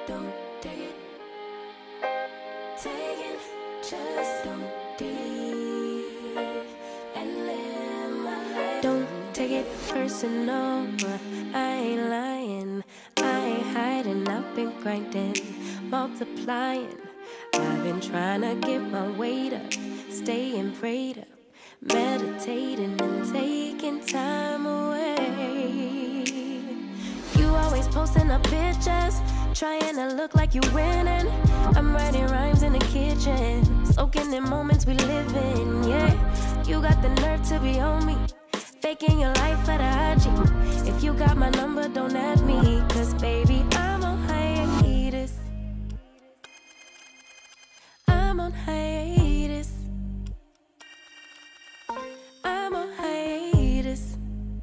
don't take it. Take it, just don't deal and live my life. Don't take it personal, I ain't lying, I ain't hiding. I've been grinding, multiplying. I've been trying to get my weight up, staying prayed up, meditating and taking time away. You always posting up pictures, trying to look like you winning. I'm writing rhymes in the kitchen, soaking in moments we live in. Yeah, you got the nerve to be on me, faking your life for the IG. If you got my number, don't add me, cause baby, I'm on hiatus. I'm on hiatus. I'm on hiatus.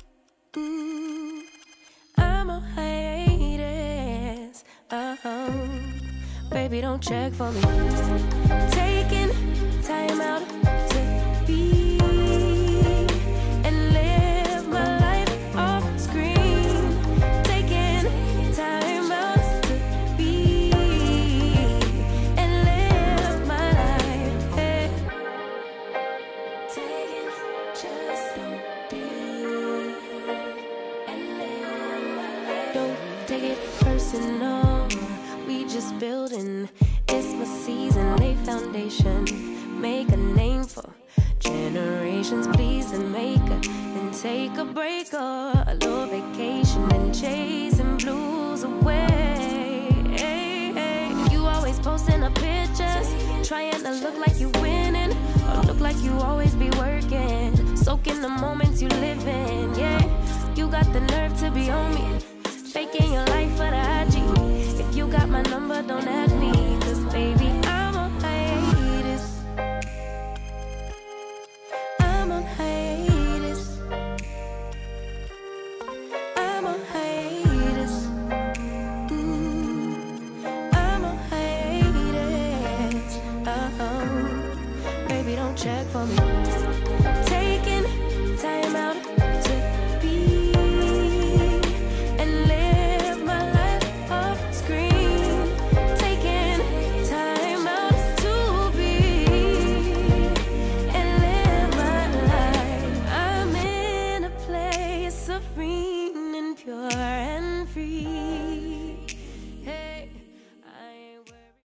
I'm on hiatus. Baby, don't check for me. Taking time out to be and live my life off screen. Taking time out to be and live my life. Hey. Taking just don't be and live my life. Don't take it personal, we just building. It's my season, lay foundation, make a name for generations. Please and make a, then take a break or a little vacation and chasing blues away. Hey, hey. You always posting up pictures, trying to look like you winning, or look like you always be working, soaking the moments you live in. Yeah, you got the nerve to be on me,